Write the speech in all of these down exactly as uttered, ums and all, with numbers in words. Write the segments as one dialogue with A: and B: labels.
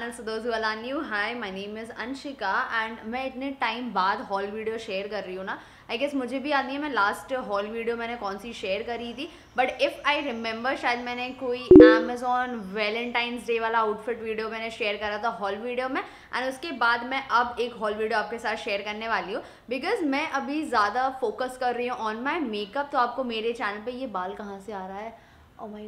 A: channel. So those who are new, hi, my name is Anshika and मैं इतने time बाद hall video share कर रही हूँ ना. आई गेस मुझे भी याद नहीं है मैं लास्ट हॉल वीडियो मैंने कौन सी शेयर करी थी, बट इफ़ आई रिमेंबर शायद मैंने कोई अमेजोन वैलेंटाइंस डे वाला आउटफिट वीडियो मैंने शेयर करा था हॉल वीडियो में. एंड उसके बाद मैं अब एक हॉल वीडियो आपके साथ शेयर करने वाली हूँ बिकॉज मैं अभी ज़्यादा फोकस कर रही हूँ ऑन माई मेकअप. तो आपको मेरे चैनल पे ये बाल कहाँ से आ रहा है, ओह माय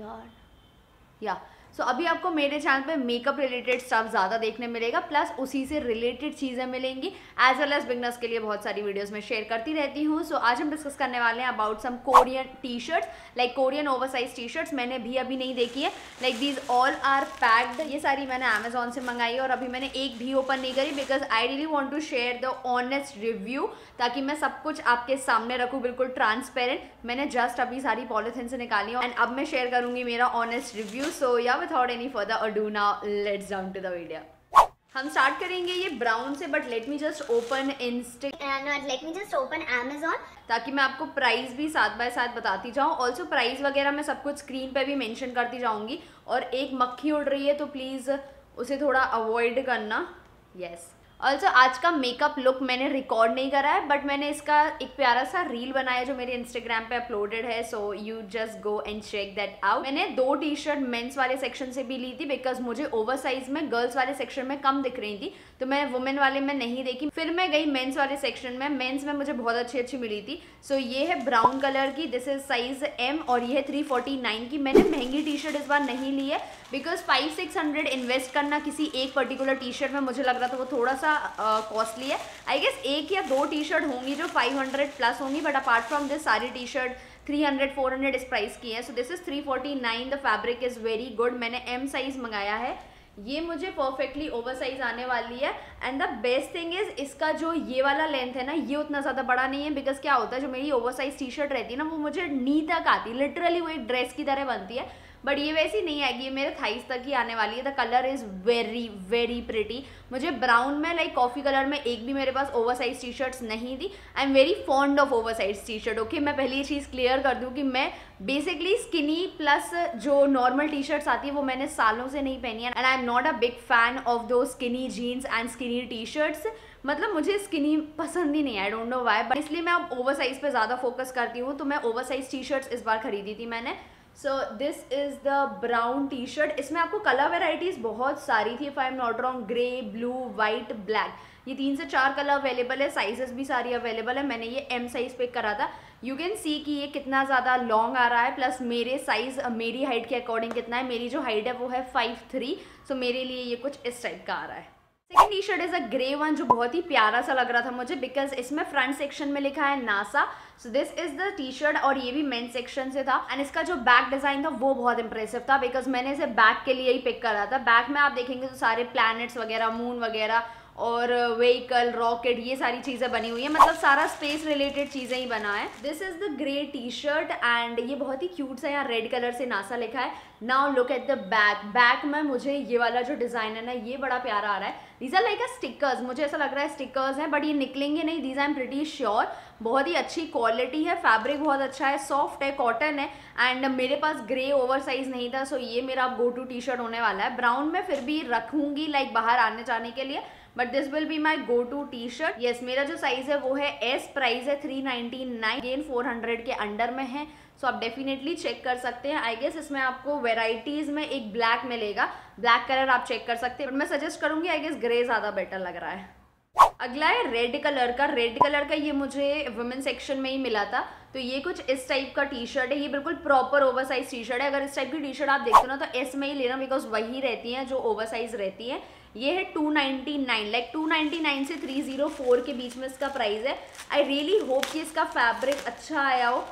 A: गॉड, या सो so, अभी आपको मेरे चैनल पे मेकअप रिलेटेड स्टफ ज़्यादा देखने मिलेगा, प्लस उसी से रिलेटेड चीज़ें मिलेंगी एज वेल एज बिगनर्स के लिए बहुत सारी वीडियोस में शेयर करती रहती हूँ. सो so, आज हम डिस्कस करने वाले हैं about some Korean T shirts, like Korean oversize T shirts. मैंने भी अभी नहीं देखी है, like these all are packed. ये सारी मैंने अमेजोन से मंगाई है और अभी मैंने एक भी ओपन नहीं करी because I really want to share the honest review, ताकि मैं सब कुछ आपके सामने रखूँ बिल्कुल ट्रांसपेरेंट. मैंने जस्ट अभी सारी पॉलिथिन से निकाली है एंड अब मैं शेयर करूँगी मेरा honest review. So yeah without any further ado now let's jump to the video. हम स्टार्ट करेंगे ये ब्राउन से, but let me just open insta
B: not let me just open Amazon,
A: ताकि मैं आपको प्राइस भी साथ बाय साथ बताती जाऊँ. ऑल्सो प्राइस वगैरह मैं सब कुछ स्क्रीन पे भी मेंशन करती जाऊंगी. और एक मक्खी उड़ रही है तो प्लीज़ उसे थोड़ा अवॉइड करना. यस, ऑल्सो आज का मेकअप लुक मैंने रिकॉर्ड नहीं करा है, बट मैंने इसका एक प्यारा सा रील बनाया जो मेरे इंस्टाग्राम पे अपलोडेड है. So you just go and check that out. मैंने दो टी शर्ट मेंस वाले सेक्शन से भी ली थी बिकॉज मुझे ओवर साइज में गर्ल्स वाले सेक्शन में कम दिख रही थी, तो मैं वुमेन वाले में नहीं देखी. फिर मैं गई मेंस वाले सेक्शन में. मेंस में मुझे बहुत अच्छी अच्छी मिली थी. सो so, ये है ब्राउन कलर की, दिस इज साइज एम और ये है थ्री फोर्टी नाइन की. मैंने महंगी टी शर्ट इस बार नहीं ली है because five six hundred invest करना किसी एक पर्टिकुलर टी शर्ट में मुझे लग रहा था वो थोड़ा सा कॉस्टली uh, है. आई गेस एक या दो टी शर्ट होंगी जो फाइव हंड्रेड प्लस होंगी, बट अपार्ट फ्रॉम दिस सारी T shirt three hundred four hundred इस प्राइस की है. So this is three forty nine. The fabric is very good. मैंने एम साइज मंगाया है, ये मुझे परफेक्टली ओवर साइज आने वाली है. And the best thing is इसका जो ये वाला लेंथ है ना, ये उतना ज़्यादा बड़ा नहीं है बिकॉज क्या होता है जो मेरी ओवर साइज टी शर्ट रहती है ना वो मुझे नी तक आती है, लिटरली वो एक ड्रेस की तरह बनती है. बट ये वैसी नहीं आएगी, ये मेरे थाइस तक ही आने वाली है. The colour is very very pretty. मुझे ब्राउन में लाइक कॉफ़ी कलर में एक भी मेरे पास ओवर साइज टी शर्ट्स नहीं थी. I am very fond of over size T shirt. Okay, मैं पहले ये चीज़ क्लियर कर दूँ कि मैं बेसिकली स्किनी प्लस जो नॉर्मल टी शर्ट्स आती है वो मैंने सालों से नहीं पहनी है. And I am not a big fan of दो skinny jeans and skinny T shirts. मतलब मुझे स्किनी पसंद ही नहीं है, I don't know why, but इसलिए मैं अब ओवर साइज पे ज़्यादा फोकस करती हूँ. तो मैं ओवर साइज टी शर्ट्स इस बार खरीदी थी मैंने. So this is the brown T shirt. इसमें आपको कलर वेराइटीज़ बहुत सारी थी, if I am not wrong. Grey, blue, white, black, ये तीन से चार कलर अवेलेबल है. साइजेस भी सारी अवेलेबल है. मैंने ये एम साइज़ पिक करा था. यू कैन सी कि ये कितना ज़्यादा लॉन्ग आ रहा है, प्लस मेरे साइज़ मेरी हाइट के अकॉर्डिंग कितना है. मेरी जो हाइट है वो है फाइव थ्री. सो मेरे लिए ये कुछ इस टाइप का आ रहा है. Second T shirt is a grey one जो बहुत ही प्यारा सा लग रहा था मुझे बिकॉज इसमें फ्रंट सेक्शन में लिखा है NASA. So this is the T shirt और ये भी मेन सेक्शन से था. एंड इसका जो बैक डिज़ाइन था वो बहुत इंप्रेसिव था बिकॉज मैंने इसे बैक के लिए ही पिक करा था. बैक में आप देखेंगे तो सारे प्लैनेट्स वगैरह, मून वगैरह और व्हीकल, रॉकेट, ये सारी चीज़ें बनी हुई है. मतलब सारा स्पेस रिलेटेड चीज़ें ही बना है. This is the grey T shirt and ये बहुत ही क्यूट सा यहाँ रेड कलर से नासा लिखा है. Now look at the back. Back में मुझे ये वाला जो डिज़ाइन है ना ये बड़ा प्यारा आ रहा है. These are like a stickers. मुझे ऐसा लग रहा है स्टिकर्स हैं, बट ये निकलेंगे नहीं. These I am pretty sure. बहुत ही अच्छी क्वालिटी है, फैब्रिक बहुत अच्छा है, सॉफ्ट है, कॉटन है. एंड मेरे पास ग्रे ओवर साइज नहीं था, सो ये मेरा गो टू टी शर्ट होने वाला है. ब्राउन में फिर भी रखूँगी लाइक बाहर आने जाने के लिए, but this will be my go to T shirt. Yes, मेरा जो साइज है वो है एस. प्राइस है three ninety nine. Again four hundred के अंडर में है. सो so, आप डेफिनेटली चेक कर सकते हैं. आई गेस इसमें आपको वेराइटीज़ में एक ब्लैक मिलेगा. ब्लैक कलर आप चेक कर सकते हैं, बट मैं सजेस्ट करूँगी आई गेस ग्रे ज़्यादा बेटर लग रहा है. अगला है रेड कलर का. रेड कलर का ये मुझे वुमेन सेक्शन में ही मिला था. तो ये कुछ इस टाइप का टी शर्ट है. ये बिल्कुल proper over size T shirt है. अगर इस टाइप की टी शर्ट आप देखते हो ना तो एस में ही लेना बिकॉज वही रहती हैं जो ओवर साइज रहती हैं. ये है two ninety nine, like two ninety nine से थ्री ज़ीरो फोर के बीच में इसका प्राइस है. आई रियली होप कि इसका फैब्रिक अच्छा आया हो.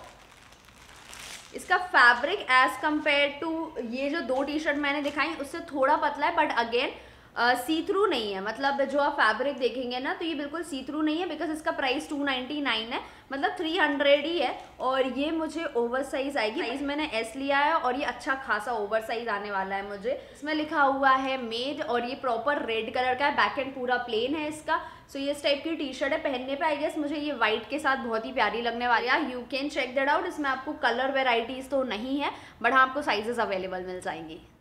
A: इसका फैब्रिक एज कम्पेयर टू ये जो दो टी शर्ट मैंने दिखाई उससे थोड़ा पतला है, बट अगेन सी थ्रू नहीं है. मतलब जो आप फैब्रिक देखेंगे ना तो ये बिल्कुल सी थ्रू नहीं है बिकॉज इसका प्राइस टू नाइन्टी नाइन है, मतलब थ्री हंड्रेड ही है. और ये मुझे ओवर साइज आएगी. साइज मैंने एस लिया है और ये अच्छा खासा ओवर साइज आने वाला है मुझे. इसमें लिखा हुआ है मेड और ये प्रॉपर रेड कलर का है. बैक एंड पूरा प्लेन है इसका. सो so, ये इस टाइप की टी शर्ट है. पहनने पे आई गेस मुझे ये वाइट के साथ बहुत ही प्यारी लगने वाली है. You can check that out. इसमें आपको कलर वेराइटीज तो नहीं है, बट हाँ आपको साइजेस अवेलेबल मिल जाएंगी.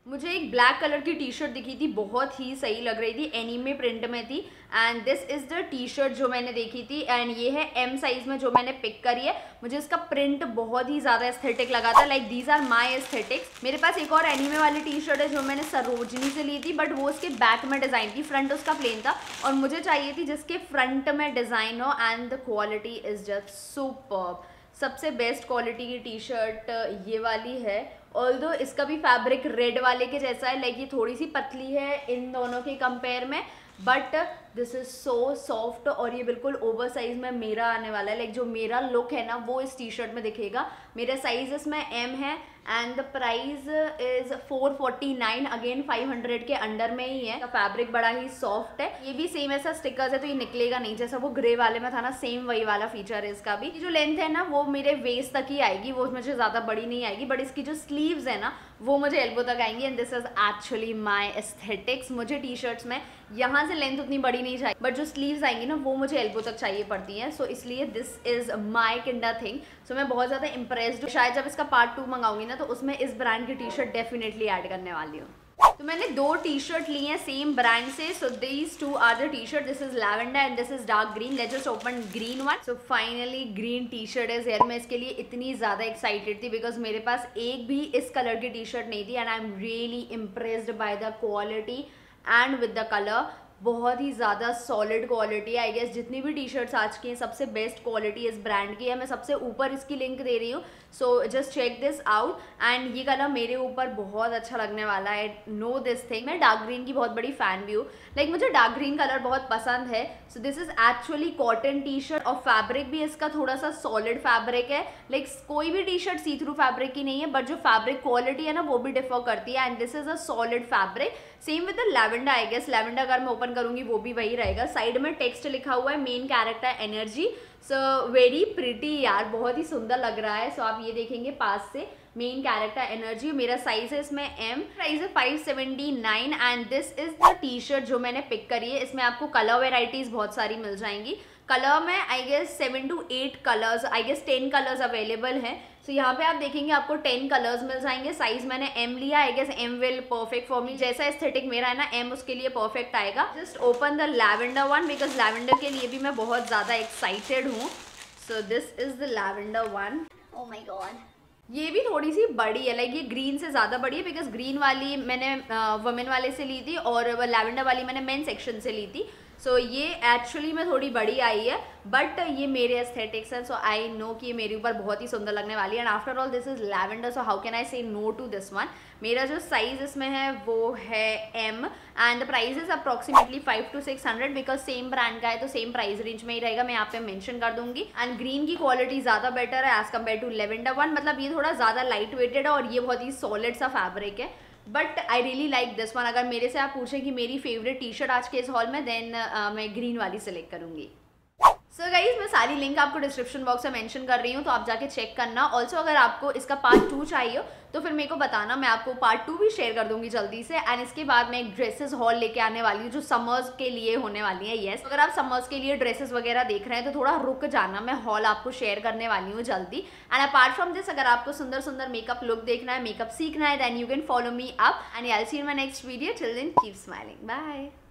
A: मुझे एक ब्लैक कलर की टी शर्ट दिखी थी, बहुत ही सही लग रही थी, एनीमे प्रिंट में थी and this is the T shirt जो मैंने देखी थी एंड ये है एम साइज़ में जो मैंने पिक करी है। मुझे इसका प्रिंट बहुत ही ज़्यादा एस्थेटिक लगा था, like these are my aesthetics. मेरे पास एक और एनीमे वाली टी शर्ट है जो मैंने सरोजनी से ली थी, बट वो उसके बैक में डिज़ाइन थी, फ्रंट उसका प्लेन था और मुझे चाहिए थी जिसके फ्रंट में डिज़ाइन हो and the quality is just superb. सबसे बेस्ट क्वालिटी की टी शर्ट ये वाली है, ऑल्दो इसका भी फैब्रिक रेड वाले के जैसा है, लाइक ये थोड़ी सी पतली है इन दोनों के कंपेयर में, but this is so soft और ये बिल्कुल ओवर साइज में मेरा आने वाला है। लाइक जो मेरा लुक है ना वो इस टी शर्ट में दिखेगा। मेरा साइज इसमें एम है and the price is four forty nine, again five hundred के अंडर में ही है। फैब्रिक बड़ा ही सॉफ्ट है, ये भी सेम ऐसा स्टिकर्स है तो ये निकलेगा नहीं, जैसा वो ग्रे वाले में था ना, सेम वही वाला फीचर है इसका भी। जो लेंथ है ना वो मेरे वेस्ट तक ही आएगी, वो मुझे ज़्यादा बड़ी नहीं आएगी, बट इसकी जो स्लीव्स है ना वो मुझे एल्बो तक आएंगी and this is actually my aesthetics. मुझे टी शर्ट्स में यहाँ से लेंथ उतनी बड़ी नहीं चाहिए, बट जो स्लीव्स आएंगी ना वो मुझे एल्बो तक चाहिए पड़ती हैं, सो so, इसलिए this is my kinda thing. So मैं बहुत ज़्यादा इंप्रेस्ड हूँ, शायद जब इसका पार्ट टू मंगाऊंगी ना तो उसमें इस ब्रांड की टी शर्ट डेफिनेटली ऐड करने वाली हूँ। तो मैंने दो टी शर्ट ली हैं सेम ब्रांड से, so these two are the T shirt, this is lavender and this is dark green. Let's just open green one. So finally green T shirt is here. मैं इसके लिए इतनी ज़्यादा excited थी because मेरे पास एक भी इस कलर की टी शर्ट नहीं थी and I am really impressed by the quality and with the colour. बहुत ही ज़्यादा सॉलिड क्वालिटी है। आई गेस जितनी भी टी शर्ट्स आज की हैं सबसे बेस्ट क्वालिटी इस ब्रांड की है। मैं सबसे ऊपर इसकी लिंक दे रही हूँ, so just check this out and ये कलर मेरे ऊपर बहुत अच्छा लगने वाला है, नो दिस थिंग। मैं डार्क ग्रीन की बहुत बड़ी फ़ैन भी हूँ, लाइक मुझे डार्क ग्रीन कलर बहुत पसंद है। So this is actually cotton T shirt और फैब्रिक भी इसका थोड़ा सा सॉलिड फैब्रिक है, लाइक कोई भी T shirt see through fabric की नहीं है, बट जो फैब्रिक क्वालिटी है ना वो भी डिफर करती है and this is a solid fabric. Same with the lavender, I guess lavender अगर मैं ओपन करूंगी वो भी वही रहेगा। साइड में टेक्स्ट लिखा हुआ है, main character energy, so very pretty यार, बहुत ही सुंदर लग रहा है। सो so, आप ये देखेंगे पास से, मेन कैरेक्टर एनर्जी। मेरा साइज है इसमें एम, प्राइस है five seventy nine and this is the T shirt जो मैंने पिक करी है। इसमें आपको कलर वेराइटीज बहुत सारी मिल जाएंगी। कलर में I guess seven two eight colours, I guess ten colours available हैं। सो so, यहाँ पे आप देखेंगे आपको टेन कलर्स मिल जाएंगे। साइज मैंने एम लिया, I guess M will perfect for me, जैसा एस्थेटिक मेरा है ना एम उसके लिए परफेक्ट आएगा। Just open the lavender one because lavender के लिए भी मैं बहुत ज़्यादा एक्साइटेड हूँ। So this is the lavender one.
B: Oh my god.
A: ये भी थोड़ी सी बड़ी है, लाइक ये ग्रीन से ज़्यादा बड़ी है बिकॉज ग्रीन वाली मैंने वुमेन वाले से ली थी और लैवेंडर वाली मैंने मेन सेक्शन से ली थी। सो so, ये एक्चुअली में थोड़ी बड़ी आई है, बट ये मेरे एस्थेटिक्स हैं, सो आई नो कि ये मेरे ऊपर बहुत ही सुंदर लगने वाली है and after all this is lavender, so how can I say no to this one. मेरा जो साइज इसमें है वो है M and the price is approximately five to six hundred because same brand का है तो सेम प्राइस रेंज में ही रहेगा, मैं यहाँ पे मेंशन कर दूंगी। एंड ग्रीन की क्वालिटी ज़्यादा बेटर है as compare to lavender one, मतलब ये थोड़ा ज़्यादा लाइट वेटेड है और ये बहुत ही सॉलिड सा फैब्रिक है, but I really like this one. अगर मेरे से आप पूछें कि मेरी फेवरेट टी शर्ट आज के इस हॉल में, देन uh, मैं ग्रीन वाली सेलेक्ट करूंगी। सो so गाइज मैं सारी लिंक आपको डिस्क्रिप्शन बॉक्स में मेंशन कर रही हूँ, तो आप जाके चेक करना। ऑल्सो अगर आपको इसका पार्ट टू चाहिए तो फिर मेरे को बताना, मैं आपको पार्ट टू भी शेयर कर दूंगी जल्दी से। एंड इसके बाद मैं एक ड्रेसेस हॉल लेके आने वाली हूँ जो समर्स के लिए होने वाली है। Yes yes. अगर आप समर्स के लिए ड्रेसेस वगैरह देख रहे हैं तो थोड़ा रुक जाना, मैं हॉल आपको शेयर करने वाली हूँ जल्दी। एंड अपार्ट फ्रॉम दिस, अगर आपको सुंदर सुंदर मेकअप लुक देखना है, मेकअप सीखना है, then you can follow me up and I will see you in my next video. Till then keep smiling, bye.